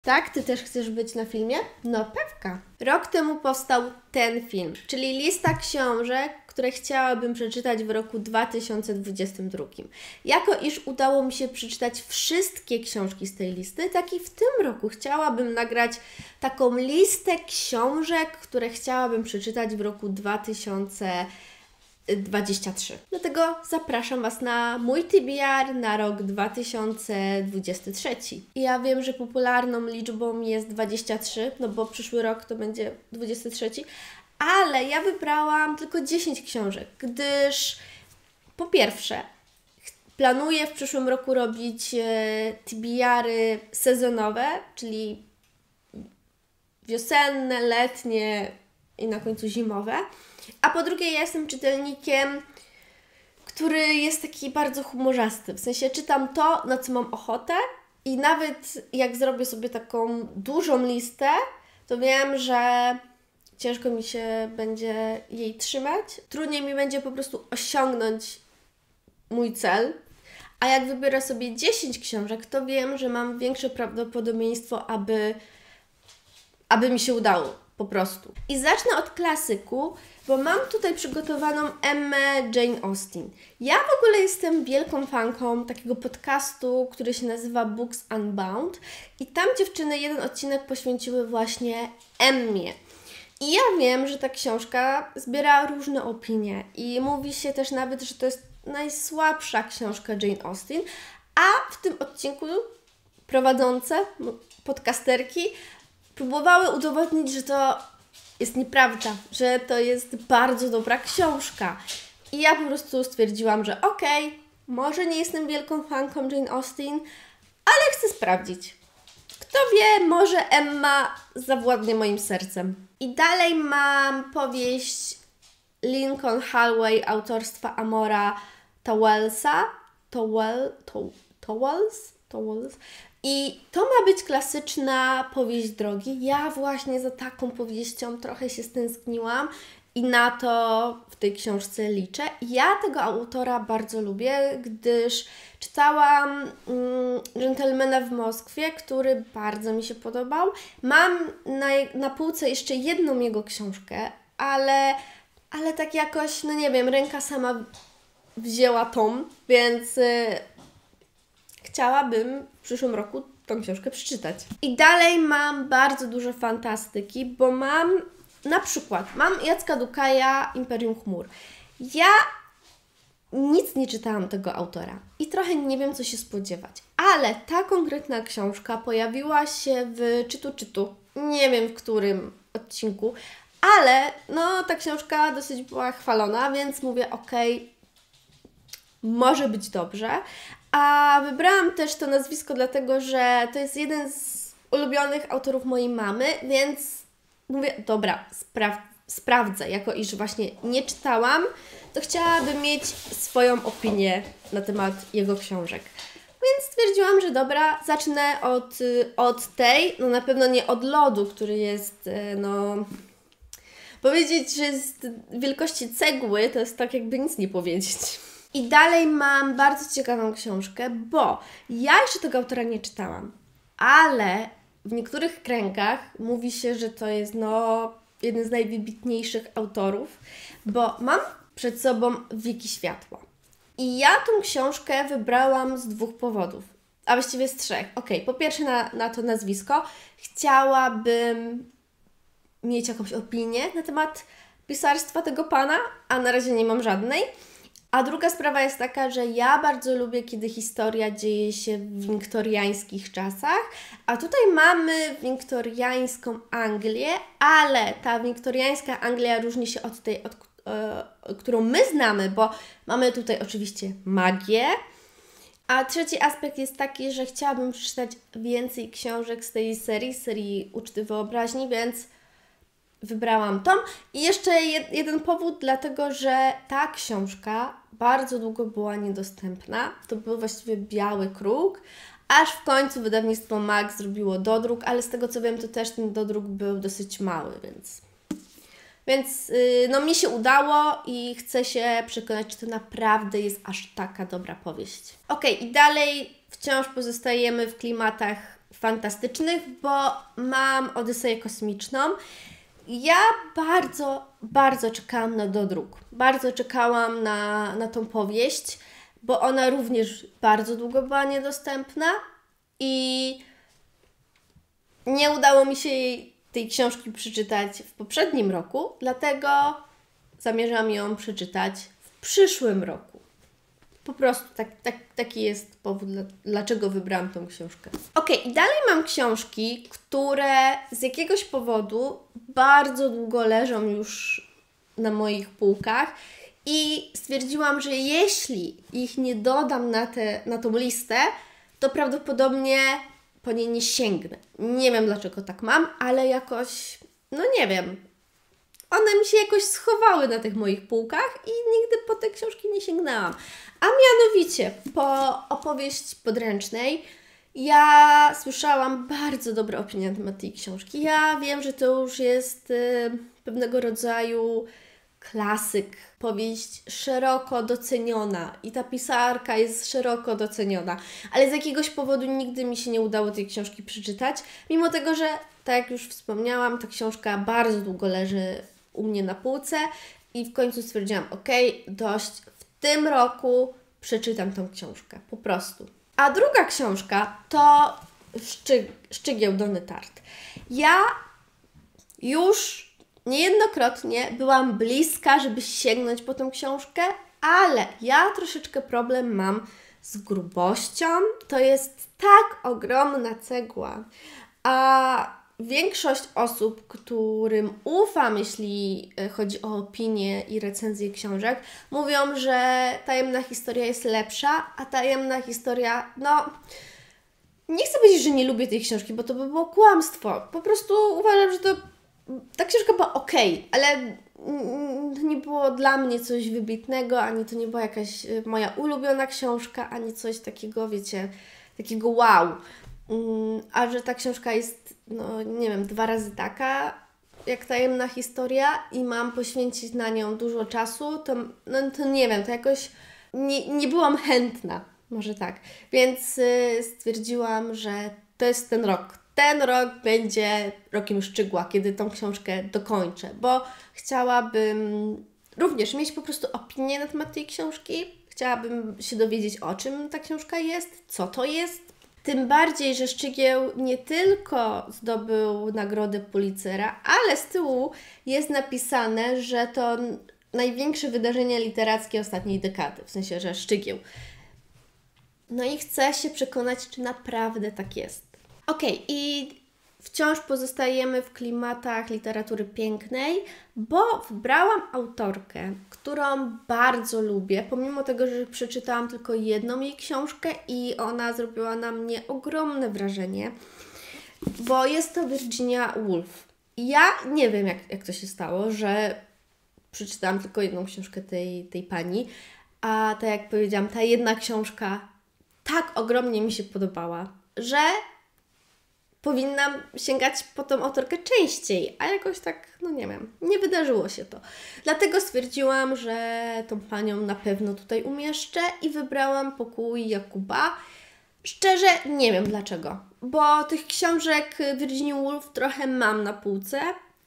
Tak? Ty też chcesz być na filmie? No pewka. Rok temu powstał ten film, czyli lista książek, które chciałabym przeczytać w roku 2022. Jako iż udało mi się przeczytać wszystkie książki z tej listy, tak i w tym roku chciałabym nagrać taką listę książek, które chciałabym przeczytać w roku 2023. Dlatego zapraszam Was na mój TBR na rok 2023. I ja wiem, że popularną liczbą jest 23, no bo przyszły rok to będzie 23, ale ja wybrałam tylko 10 książek, gdyż po pierwsze planuję w przyszłym roku robić TBR-y sezonowe, czyli wiosenne, letnie i na końcu zimowe. A po drugie, ja jestem czytelnikiem, który jest taki bardzo humorzasty. W sensie czytam to, na co mam ochotę i nawet jak zrobię sobie taką dużą listę, to wiem, że ciężko mi się będzie jej trzymać. Trudniej mi będzie po prostu osiągnąć mój cel. A jak wybiorę sobie 10 książek, to wiem, że mam większe prawdopodobieństwo, aby mi się udało. Po prostu. I zacznę od klasyku, bo mam tutaj przygotowaną Emmę Jane Austen. Ja w ogóle jestem wielką fanką takiego podcastu, który się nazywa Books Unbound i tam dziewczyny jeden odcinek poświęciły właśnie Emmie. I ja wiem, że ta książka zbiera różne opinie i mówi się też nawet, że to jest najsłabsza książka Jane Austen, a w tym odcinku prowadzące podcasterki próbowały udowodnić, że to jest nieprawda, że to jest bardzo dobra książka. I ja po prostu stwierdziłam, że okej, może nie jestem wielką fanką Jane Austen, ale chcę sprawdzić. Kto wie, może Emma zawładnie moim sercem. I dalej mam powieść Lincoln Hallway autorstwa Amora Towelsa. Towels. I to ma być klasyczna powieść drogi. Ja właśnie za taką powieścią trochę się stęskniłam i na to w tej książce liczę. Ja tego autora bardzo lubię, gdyż czytałam Dżentelmena w Moskwie, który bardzo mi się podobał. Mam na półce jeszcze jedną jego książkę, ale tak jakoś, no nie wiem, ręka sama wzięła tom, więc chciałabym w przyszłym roku tą książkę przeczytać. I dalej mam bardzo dużo fantastyki, bo mam Jacka Dukaja, Imperium Chmur. Ja nic nie czytałam tego autora i trochę nie wiem, co się spodziewać. Ale ta konkretna książka pojawiła się w Czytu. Nie wiem, w którym odcinku, ale no ta książka dosyć była chwalona, więc mówię, okej, może być dobrze. A wybrałam też to nazwisko dlatego, że to jest jeden z ulubionych autorów mojej mamy, więc mówię, dobra, sprawdzę. Jako iż właśnie nie czytałam, to chciałabym mieć swoją opinię na temat jego książek. Więc stwierdziłam, że dobra, zacznę od tej, no na pewno nie od lodu, który jest, powiedzieć, że jest wielkości cegły, to jest tak jakby nic nie powiedzieć. I dalej mam bardzo ciekawą książkę, bo ja jeszcze tego autora nie czytałam, ale w niektórych kręgach mówi się, że to jest jeden z najwybitniejszych autorów, bo mam przed sobą Wiki Światła. I ja tą książkę wybrałam z 2 powodów, a właściwie z 3. Po pierwsze na to nazwisko chciałabym mieć jakąś opinię na temat pisarstwa tego pana, a na razie nie mam żadnej. A druga sprawa jest taka, że ja bardzo lubię, kiedy historia dzieje się w wiktoriańskich czasach, a tutaj mamy wiktoriańską Anglię, ale ta wiktoriańska Anglia różni się od tej, którą my znamy, bo mamy tutaj oczywiście magię, a trzeci aspekt jest taki, że chciałabym przeczytać więcej książek z tej serii Uczty Wyobraźni, więc wybrałam tą. I jeszcze jeden powód, dlatego że ta książka bardzo długo była niedostępna. To był właściwie biały kruk, aż w końcu wydawnictwo MAK zrobiło dodruk, ale z tego co wiem, to też ten dodruk był dosyć mały, więc mi się udało i chcę się przekonać, czy to naprawdę jest aż taka dobra powieść. I dalej wciąż pozostajemy w klimatach fantastycznych, bo mam Odyseję Kosmiczną. Ja bardzo, bardzo czekałam na dodruk. Bardzo czekałam na tą powieść, bo ona również bardzo długo była niedostępna i nie udało mi się tej książki przeczytać w poprzednim roku, dlatego zamierzam ją przeczytać w przyszłym roku. Po prostu taki jest powód, dlaczego wybrałam tą książkę. I dalej mam książki, które z jakiegoś powodu bardzo długo leżą już na moich półkach i stwierdziłam, że jeśli ich nie dodam na tą listę, to prawdopodobnie po nie nie sięgnę. Nie wiem, dlaczego tak mam, ale jakoś, nie wiem. One mi się jakoś schowały na tych moich półkach i nigdy po te książki nie sięgnęłam. A mianowicie, po opowieść podręcznej, ja słyszałam bardzo dobre opinie na temat tej książki. Ja wiem, że to już jest pewnego rodzaju klasyk, powieść szeroko doceniona i ta pisarka jest szeroko doceniona, ale z jakiegoś powodu nigdy mi się nie udało tej książki przeczytać, mimo tego, że, tak jak już wspomniałam, ta książka bardzo długo leży u mnie na półce i w końcu stwierdziłam, dość, w tym roku przeczytam tą książkę, po prostu. A druga książka to Szczygieł Donny Tartt. Ja już niejednokrotnie byłam bliska, żeby sięgnąć po tą książkę, ale ja troszeczkę problem mam z grubością. To jest tak ogromna cegła, a większość osób, którym ufam, jeśli chodzi o opinie i recenzje książek, mówią, że Tajemna Historia jest lepsza, a Tajemna Historia, nie chcę powiedzieć, że nie lubię tej książki, bo to by było kłamstwo. Po prostu uważam, że ta książka była ale nie było dla mnie coś wybitnego, ani to nie była jakaś moja ulubiona książka, ani coś takiego, wiecie, takiego wow. A że ta książka jest, nie wiem, 2 razy taka jak Tajemna Historia i mam poświęcić na nią dużo czasu, to nie wiem, to jakoś nie byłam chętna, może tak. Więc stwierdziłam, że to jest ten rok. Ten rok będzie rokiem Szczygła, kiedy tą książkę dokończę, bo chciałabym również mieć po prostu opinię na temat tej książki. Chciałabym się dowiedzieć, o czym ta książka jest, co to jest. Tym bardziej, że Szczygieł nie tylko zdobył nagrodę Pulitzera, ale z tyłu jest napisane, że to największe wydarzenie literackie ostatniej dekady. W sensie, że Szczygieł. I chcę się przekonać, czy naprawdę tak jest. I wciąż pozostajemy w klimatach literatury pięknej, bo wybrałam autorkę, którą bardzo lubię, pomimo tego, że przeczytałam tylko jedną jej książkę i ona zrobiła na mnie ogromne wrażenie, bo jest to Virginia Woolf. I ja nie wiem, jak to się stało, że przeczytałam tylko jedną książkę tej pani, a tak jak powiedziałam, ta jedna książka tak ogromnie mi się podobała, że powinnam sięgać po tą autorkę częściej, a jakoś tak, nie wiem, nie wydarzyło się to. Dlatego stwierdziłam, że tą panią na pewno tutaj umieszczę i wybrałam Pokój Jakuba. Szczerze nie wiem dlaczego, bo tych książek Virginia Woolf trochę mam na półce,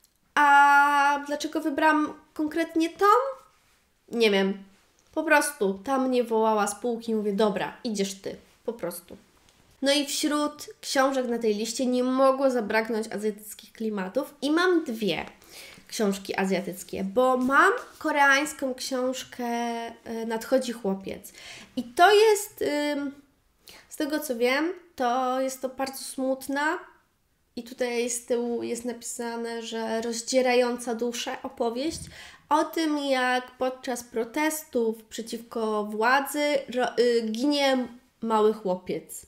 a dlaczego wybrałam konkretnie tą? Nie wiem. Po prostu ta mnie wołała z półki i mówię, dobra, idziesz ty, po prostu. I wśród książek na tej liście nie mogło zabraknąć azjatyckich klimatów i mam 2 książki azjatyckie, bo mam koreańską książkę Nadchodzi chłopiec i to jest, z tego co wiem, to jest to bardzo smutna i tutaj z tyłu jest napisane, że rozdzierająca duszę opowieść o tym, jak podczas protestów przeciwko władzy ginie mały chłopiec.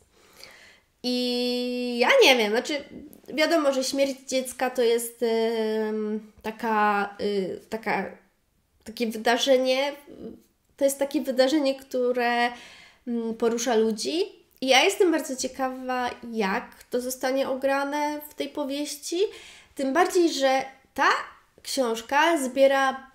I ja nie wiem, wiadomo, że śmierć dziecka to jest takie wydarzenie, które porusza ludzi. I ja jestem bardzo ciekawa, jak to zostanie ograne w tej powieści, tym bardziej, że ta książka zbiera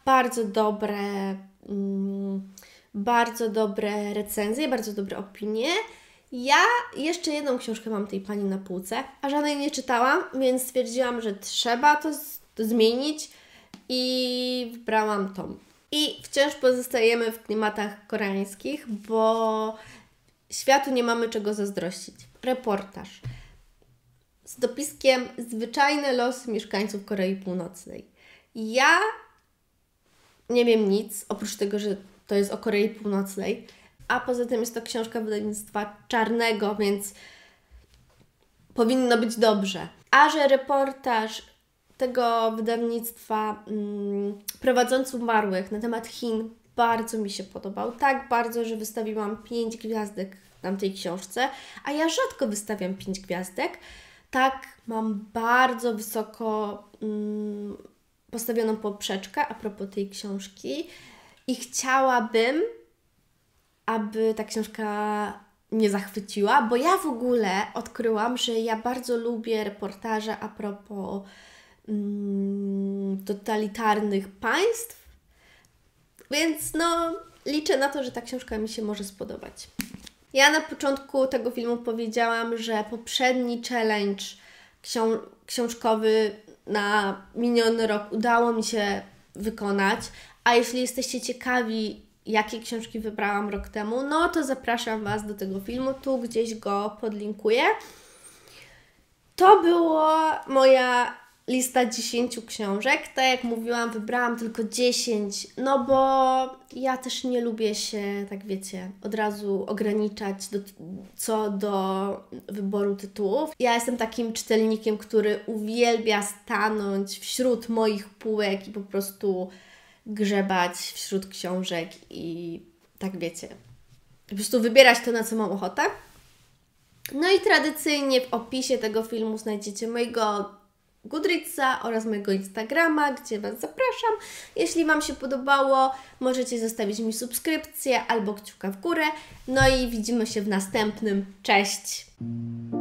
bardzo dobre recenzje, bardzo dobre opinie Ja jeszcze jedną książkę mam tej pani na półce, a żadnej nie czytałam, więc stwierdziłam, że trzeba to zmienić i wybrałam tą. I wciąż pozostajemy w klimatach koreańskich, bo światu nie mamy czego zazdrościć. Reportaż z dopiskiem Zwyczajne losy mieszkańców Korei Północnej. Ja nie wiem nic, oprócz tego, że to jest o Korei Północnej, a poza tym jest to książka wydawnictwa Czarnego, więc powinno być dobrze. A że reportaż tego wydawnictwa Prowadzący Umarłych na temat Chin bardzo mi się podobał. Tak bardzo, że wystawiłam 5 gwiazdek tamtej książce, a ja rzadko wystawiam 5 gwiazdek. Tak, mam bardzo wysoko postawioną poprzeczkę a propos tej książki i chciałabym, aby ta książka mnie zachwyciła, bo ja w ogóle odkryłam, że ja bardzo lubię reportaże a propos totalitarnych państw, więc no liczę na to, że ta książka mi się może spodobać. Ja na początku tego filmu powiedziałam, że poprzedni challenge książkowy na miniony rok udało mi się wykonać, a jeśli jesteście ciekawi, jakie książki wybrałam rok temu, no to zapraszam Was do tego filmu, tu gdzieś go podlinkuję. To była moja lista 10 książek. Tak jak mówiłam, wybrałam tylko 10, no bo ja też nie lubię się, tak wiecie, od razu ograniczać co do wyboru tytułów. Ja jestem takim czytelnikiem, który uwielbia stanąć wśród moich półek i po prostu grzebać wśród książek i tak wiecie, po prostu wybierać to, na co mam ochotę. No i tradycyjnie w opisie tego filmu znajdziecie mojego Goodreadsa oraz mojego Instagrama, gdzie Was zapraszam. Jeśli Wam się podobało, możecie zostawić mi subskrypcję albo kciuka w górę. No i widzimy się w następnym. Cześć!